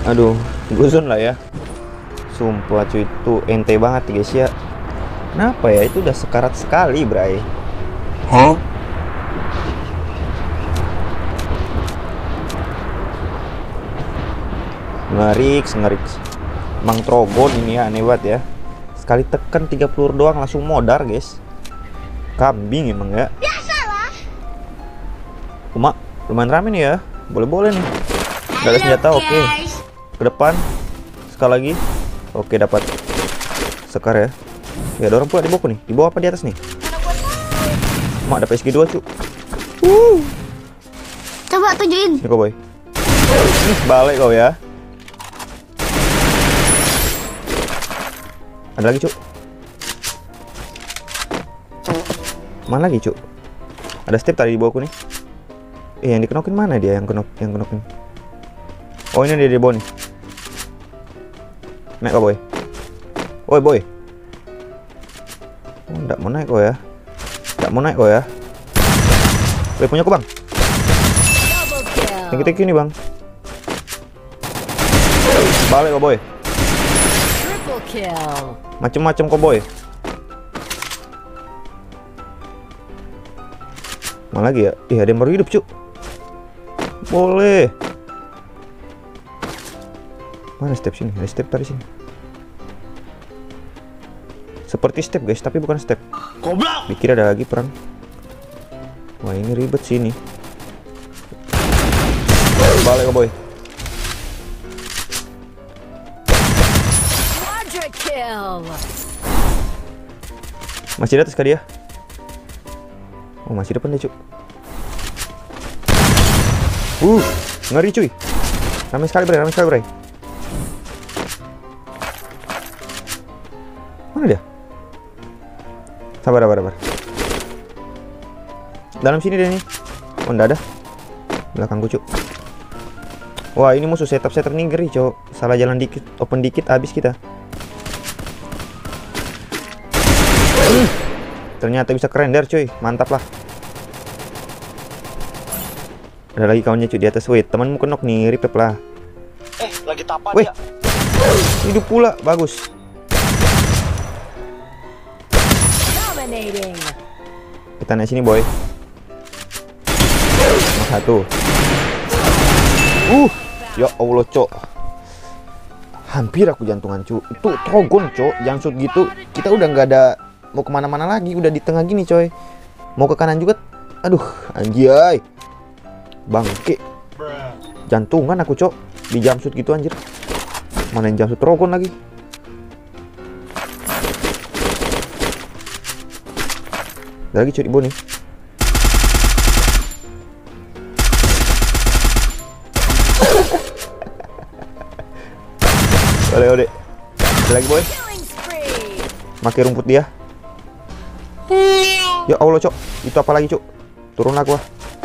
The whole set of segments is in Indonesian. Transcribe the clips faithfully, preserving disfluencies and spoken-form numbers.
Aduh, guzon lah ya. Sumpah cuy, itu ente banget guys ya. Kenapa ya, itu udah sekarat sekali bray. Hah? Ngerik, ngerik. Mang Trogon ini ya, aneh banget ya. Sekali tekan tiga peluru doang langsung modar guys. Kambing emang ya. Biasalah. Cuma lumayan rame nih ya. Boleh-boleh nih. Udah ada senjata, oke. Okay. Ke depan. Sekali lagi. Oke, dapat. Sekar ya. Ya, ada orang pula di bawah nih. Di bawah apa di atas nih? Mak dapat S G dua, cu. Uh. Coba tunjukin. Ini kau boy. Ih, balik kau ya. Ada lagi, cu. Mana lagi, cu? Ada step tadi di bawahku nih. Eh, yang dikenokin mana dia yang kenok yang kenokin? Oh, ini dia di bawah nih. Naik kau boy. Oi boy. Oh, enggak mau naik kau ya. Enggak mau naik kau ya. Boy, punya aku bang. Thank you, thank you nih bang. Balik kau boy. Macem-macem kau boy. Mana lagi ya? Ih, ada yang baru hidup cu. Boleh. Mana step sini? Ada step tadi sini. Seperti step guys, tapi bukan step. Goblok. Dikira ada lagi perang. Wah, ini ribet sini. Balik boy. Masih di atas kah dia? Oh, masih depan dia cu. Uh, ngeri cuy. Ramai sekali bray, ramai sekali bray. Mana dia? Sabar, sabar, sabar. Dalam sini dia nih. Oh, enggak ada. Belakangku, cuk. Wah, ini musuh setup setup nih ngeri, cuk. Salah jalan dikit, open dikit, habis kita. Uh, ternyata bisa kerender, cuy. Mantap lah. Ada lagi kawannya, cuy, di atas. Wait, temanmu kenok nih, ripep lah. Eh, lagi tapa Wih, dia. hidup pula, bagus. Kita naik sini boy. Nomor satu. Uh, ya Allah cok. Hampir aku jantungan cu. Itu Trogon cok, jangsut gitu. Kita udah nggak ada mau kemana-mana lagi. Udah di tengah gini coy. Mau ke kanan juga. Aduh, anjay. Bangke. Jantungan aku cok. Di jamsut gitu anjir. Mana yang jamsut Trogon lagi? Ada lagi cuy di bawah nih. Oleh oleh. Ada lagi boy. Makai rumput dia. Ya Allah cok. Itu apa lagi cok? Turunlah gua.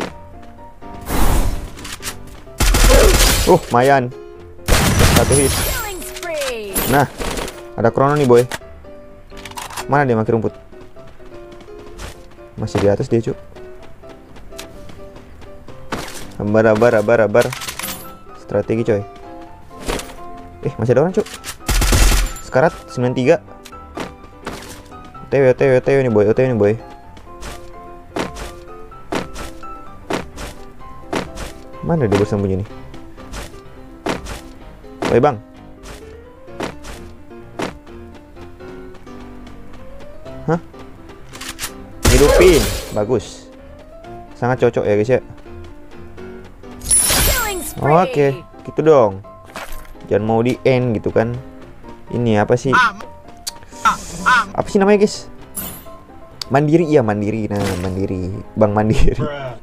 Uh, lumayan. Satu hit. Nah, ada krono nih boy. Mana dia makai rumput? Masih di atas dia cu. Abar abar abar abar. Strategi coy. Eh, masih ada orang cu. Sekarat sembilan tiga. O T W O T W O T W nih boy, O T W nih boy. Mana dia bersembunyi nih? Boy bang. Hah? Hidupin, bagus, sangat cocok ya guys ya. Oke, gitu dong. Jangan mau di end gitu kan. Ini apa sih? Apa sih namanya guys? Mandiri ya, mandiri. Nah, mandiri, bang mandiri.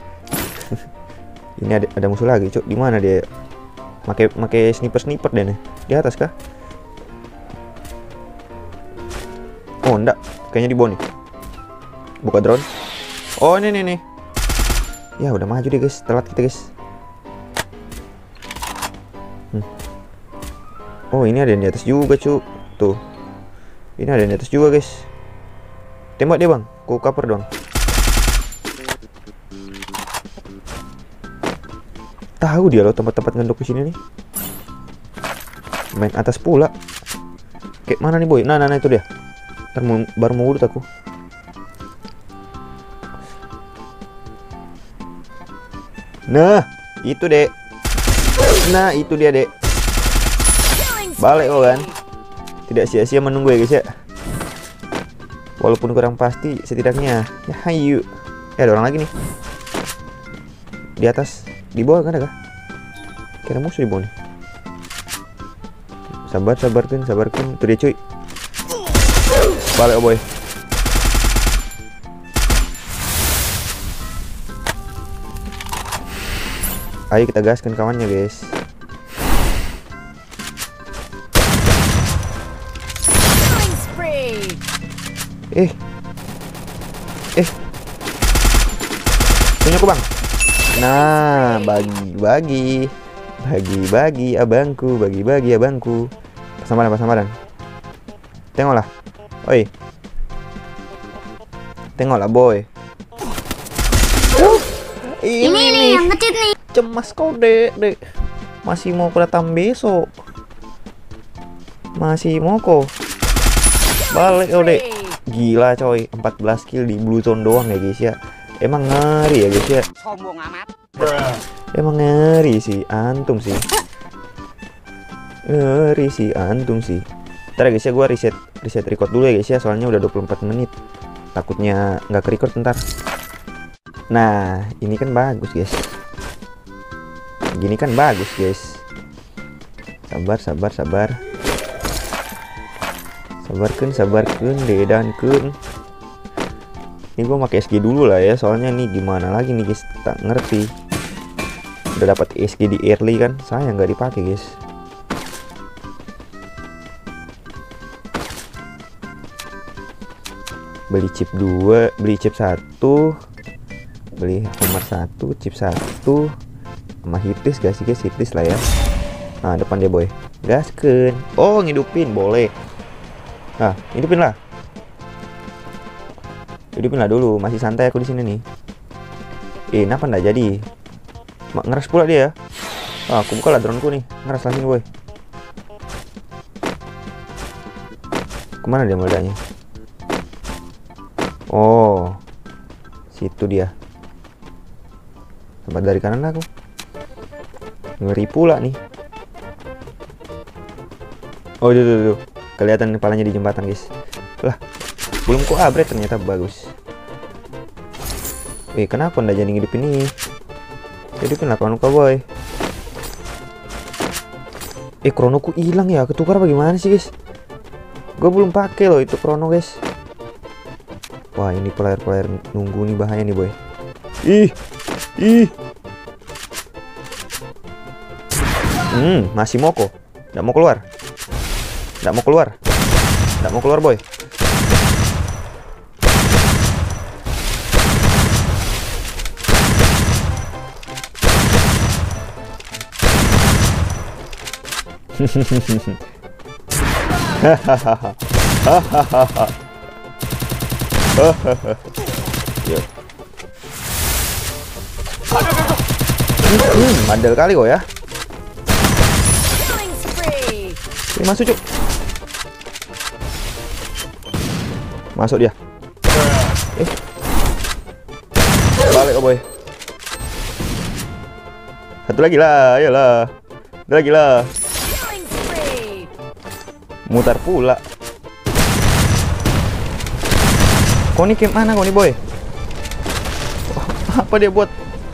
Ini ada ada musuh lagi cok. Di mana dia? Pakai pakai sniper sniper deh nih. Di atas kah? Oh enggak, kayaknya di bawah nih. Buka drone. Oh ini nih nih. Ya udah maju deh guys, telat kita guys. Hmm. Oh ini ada yang di atas juga cu. Tuh. Ini ada yang di atas juga guys. Tembak dia bang, ku cover doang. Tahu dia loh tempat-tempat ngendok di sini nih. Main atas pula. Kayak mana nih boy? Nah, nah, nah itu dia. Ntar mau, baru mau urut aku. Nah, itu dek. Nah, itu dia dek. Balik kok kan. Tidak sia-sia menunggu ya guys ya. Walaupun kurang pasti, setidaknya ya hayu. Ya ada orang lagi nih. Di atas, di bawah kan ada kah? Kira musuh di bawah nih. Sabar, sabarkan, sabarkan. Itu dia cuy. Balik oh boy. Ayo kita gaskan kawannya guys. Eh, eh, punya aku bang. Nah, bagi-bagi, bagi-bagi abangku, bagi-bagi abangku. Pasamaran, pasamaran. Tengoklah, oi. Tengoklah boy. Uh, ini, Ini nih yang ngecit nih. cemas kau dek, dek. Masih mau datang besok. Masih mau kok. Balik kau dek. Gila coy, empat belas kill di blue zone doang ya guys ya. Emang ngeri ya guys ya. Sombong amat. Emang ngeri sih, antum sih. Ngeri sih, antum sih. Ntar ya guys ya, gue reset reset record dulu ya guys ya. Soalnya udah dua puluh empat menit. Takutnya nggak ke record ntar. Nah, ini kan bagus guys. Gini kan bagus guys. Sabar, sabar, sabar. Sabarkan, sabarkan, dedankan. Ini gue pakai S G dulu lah ya, soalnya nih gimana lagi nih guys, tak ngerti. Udah dapat S G di early kan, saya nggak dipakai guys. Beli chip dua, beli chip satu, beli nomor satu, chip satu, sama hitis gak sih guys, hitis lah ya. Nah depan dia boy, gasken. Oh ngidupin boleh. Nah, hidupin lah. Hidupin lah dulu, masih santai aku di sini nih. Eh, kenapa nggak jadi? Mak ngeras pula dia. Ah, aku buka lah droneku nih, ngeras lagi boy. Kemana dia meledaknya? Oh, situ dia. Tempat dari kanan aku. Ngeri pula nih. Oh, tuh, tuh, tuh. Kelihatan kepalanya di jembatan guys. Lah, belum ku upgrade ternyata bagus. Eh, kenapa ndak jadi ngidupin ini? Hidupin lah kawan boy. Eh, kronoku hilang ya. Ketukar bagaimana sih guys? Gue belum pakai loh itu krono guys. Wah, ini player-player nunggu nih, bahaya nih boy. Ih, ih. Hmm, masih moko. Nggak mau keluar. Nggak mau keluar. Nggak mau keluar boy. Hmm, mandel kali kok ya. Ini masuk cuk. Masuk dia. Eh. Balik oh boy. Satu lagi lah, ayolah. Satu lagi lah. Mutar pula. Kau nih camp mana kau nih boy? Apa dia buat?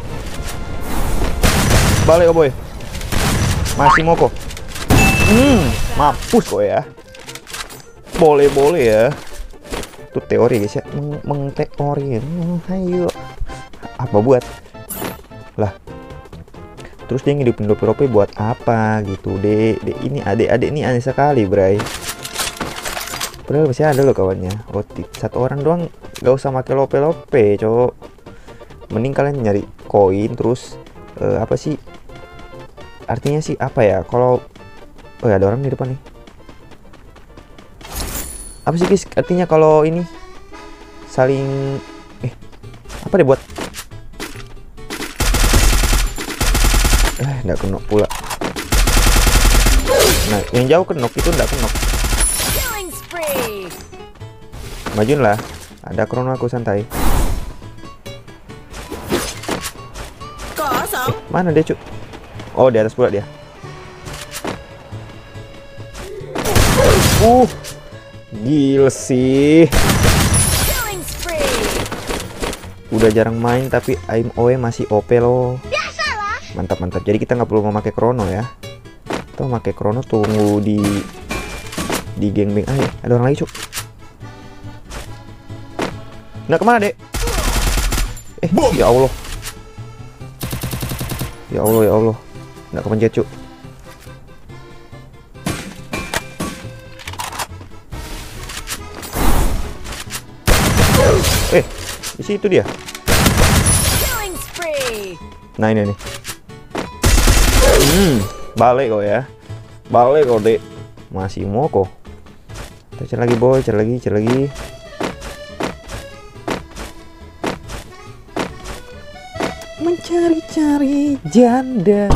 Balik oh boy. Masih mau kok. Hmm, mampus kok ya. Boleh-boleh ya. Itu teori guys ya. Mengteori. Hmm, ayo. Apa buat? Lah. Terus dia ngidupin lope-lope buat apa gitu, dek? Dek ini adik-adik ini aneh sekali, bray. Padahal masih ada loh kawannya. Oh, satu orang doang gak usah pakai lope-lope, cowok. Mending kalian nyari koin terus uh, apa sih? Artinya sih apa ya? Kalau oh ya ada orang di depan nih. Apa sih guys? Artinya kalau ini saling eh apa dia buat? Eh nggak kena pula. Nah, yang jauh kenok itu enggak kenok. Majuin lah. Ada krono aku santai. Kosong. Eh, mana dia, Cuk? Oh, di atas pula dia. Uh. Gila sih. Udah jarang main tapi aim O E masih O P loh. Mantap mantap. Jadi kita nggak perlu memakai krono ya. Kita memakai krono tunggu di di gangbang aja. Ada orang lagi, Cuk. Nggak kemana, Dek? Eh, ya Allah. Ya Allah, ya Allah. Nggak kepencet, Cuk. Eh, di situ dia. Nah, ini nih. Hmm, balik kok ya. Balik kok, Dek. Masih mau kok. Kita cari lagi, boy. Cari lagi, cari lagi. Mencari-cari janda.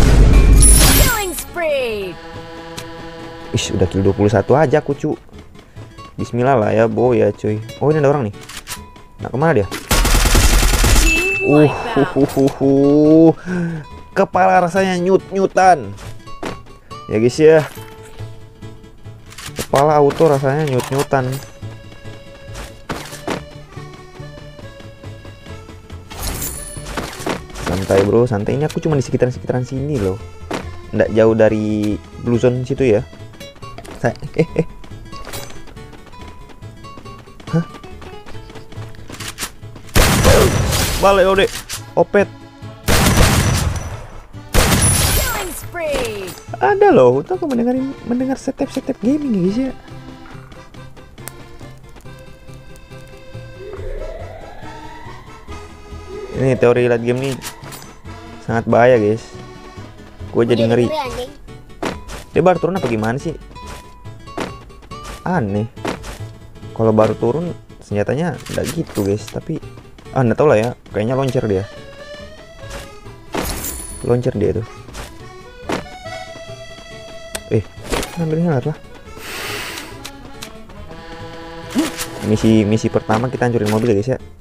Ish, udah kill dua puluh satu aja aku, cu. Bismillah lah ya, boy ya, cuy. Oh, ini ada orang nih. Nah, kemana dia? Uh, uh, uh, uh, uh. Kepala rasanya nyut-nyutan. Ya guys ya. Kepala auto rasanya nyut-nyutan. Santai bro, santai. Ini aku cuma di sekitaran-sekitaran sini loh. Nggak jauh dari blue zone situ ya. Saya, eh, eh. Hah? Balik ode, opet. Ada loh, untuk aku mendengarin mendengar setep-setep gaming ya guys ya. Ini teori late game nih sangat bahaya guys. Gue jadi ngeri. Dia baru turun apa gimana sih? Aneh. Kalau baru turun senjatanya enggak gitu guys, tapi ah nggak tahu lah ya, kayaknya launcher dia. Launcher dia tuh. Eh, ambilnya lah. Misi misi pertama kita hancurin mobil ya guys ya.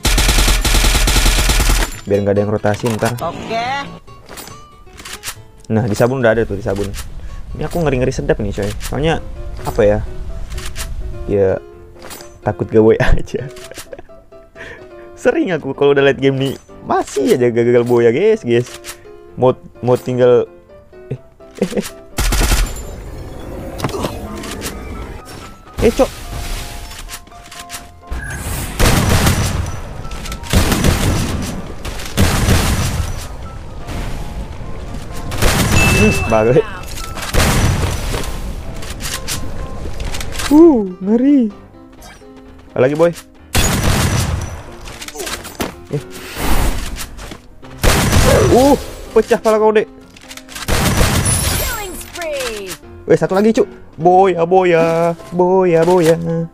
Biar nggak ada yang rotasi ntar. Oke. Nah, di sabun udah ada tuh, di sabun. Ini aku ngeri-ngeri sedap nih coy. Soalnya apa ya? Ya takut gawe aja. Sering aku kalau udah late game nih masih aja gagal boya guys, guys. Mau mau tinggal eh eh eh. Eh, cok. Hmm, balik. Uh, ngeri. Lagi boy. Eh. Uh, pecah pala kau dek. Weh, satu lagi cuk. Boya boya, boya boya.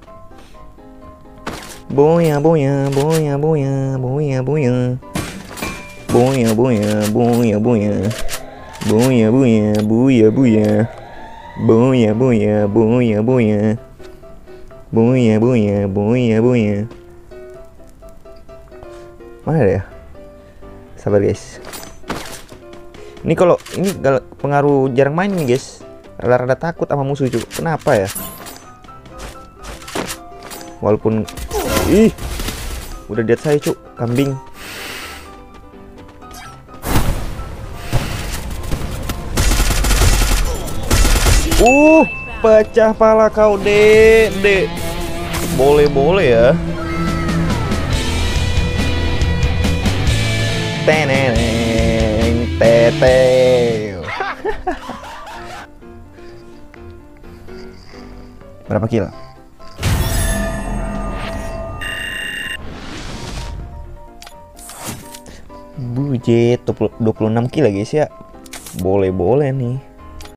Boya boya, boya boya, boya boya. Boya boya, boya boya. Boya boya, boya boya. Boya boya, boya boya. Boya boya, boya boya. Mana ada ya? Sabar guys. Ini kalau ini pengaruh jarang main nih guys. Rada-rada takut sama musuh cuy. Kenapa ya? Walaupun ih udah lihat saya cuy, kambing. Uh, pecah pala kau dek, dek. Boleh-boleh ya. Teneng teteh. Berapa kill? Bujet dua puluh enam kill guys ya. Boleh-boleh nih.